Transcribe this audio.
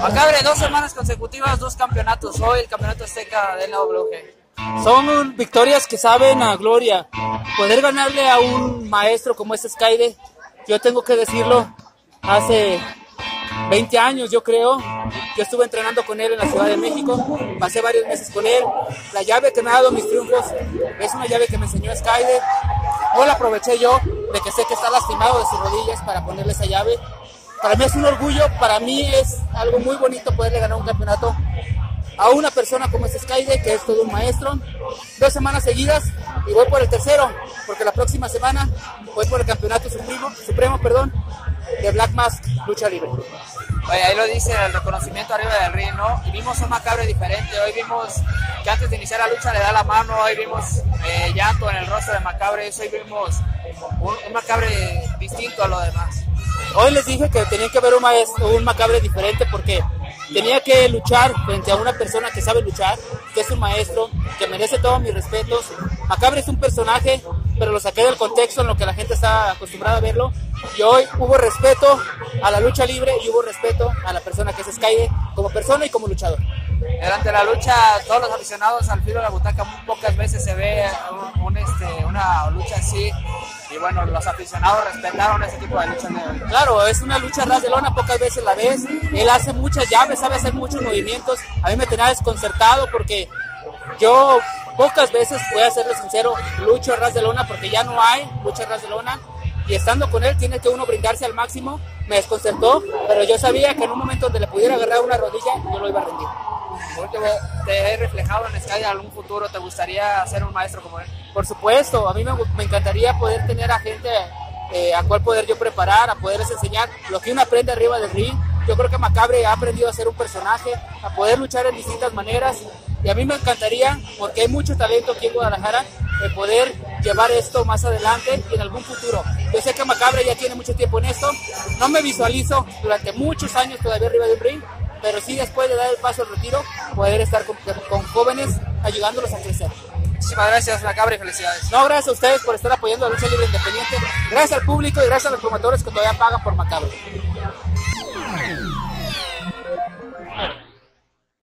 Macabre, 2 semanas consecutivas, 2 campeonatos. Hoy el campeonato azteca del NWG. Son victorias que saben a gloria. Poder ganarle a un maestro como es Skyde, yo tengo que decirlo, hace 20 años yo creo. Yo estuve entrenando con él en la Ciudad de México, pasé varios meses con él. La llave que me ha dado mis triunfos es una llave que me enseñó Skyde. Hoy la aproveché yo de que sé que está lastimado de sus rodillas para ponerle esa llave. Para mí es un orgullo, para mí es algo muy bonito poderle ganar un campeonato a una persona como es Skyde, que es todo un maestro. 2 semanas seguidas y voy por el tercero, porque la próxima semana voy por el campeonato supremo de Black Mask Lucha Libre. Oye, ahí lo dice el reconocimiento arriba del ring, ¿no? Y vimos un Macabre diferente. Hoy vimos que antes de iniciar la lucha le da la mano. Hoy vimos llanto en el rostro de Macabre. Hoy vimos un Macabre distinto a lo demás. Hoy les dije que tenía que haber un Macabre diferente porque tenía que luchar frente a una persona que sabe luchar, que es un maestro, que merece todos mis respetos. Macabre es un personaje, pero lo saqué del contexto en lo que la gente está acostumbrada a verlo. Y hoy hubo respeto a la lucha libre y hubo respeto a la persona que es Skyde como persona y como luchador. Durante la lucha, todos los aficionados al filo de la butaca, muy pocas veces se ve una lucha así. Y bueno, los aficionados respetaron ese tipo de lucha. Claro, es una lucha ras de lona, pocas veces la ves. Él hace muchas llaves, sabe hacer muchos movimientos. A mí me tenía desconcertado porque yo pocas veces, voy a serle sincero, lucho a ras de lona porque ya no hay lucha a ras de lona. Y estando con él tiene que uno brindarse al máximo. Me desconcertó, pero yo sabía que en un momento donde le pudiera agarrar una rodilla, yo lo iba a rendir. ¿Te he reflejado en Sky en algún futuro? ¿Te gustaría ser un maestro como él? Por supuesto, a mí me encantaría poder tener a gente a cual poder yo preparar, a poderles enseñar lo que uno aprende arriba del ring. Yo creo que Macabre ha aprendido a ser un personaje, a poder luchar en distintas maneras. Y a mí me encantaría, porque hay mucho talento aquí en Guadalajara, poder llevar esto más adelante y en algún futuro. Yo sé que Macabre ya tiene mucho tiempo en esto, no me visualizo durante muchos años todavía arriba del ring, pero sí después de dar el paso al retiro, poder estar con jóvenes ayudándolos a crecer. Muchísimas gracias, Macabre, y felicidades. No, gracias a ustedes por estar apoyando la lucha libre independiente, gracias al público y gracias a los promotores que todavía pagan por Macabre.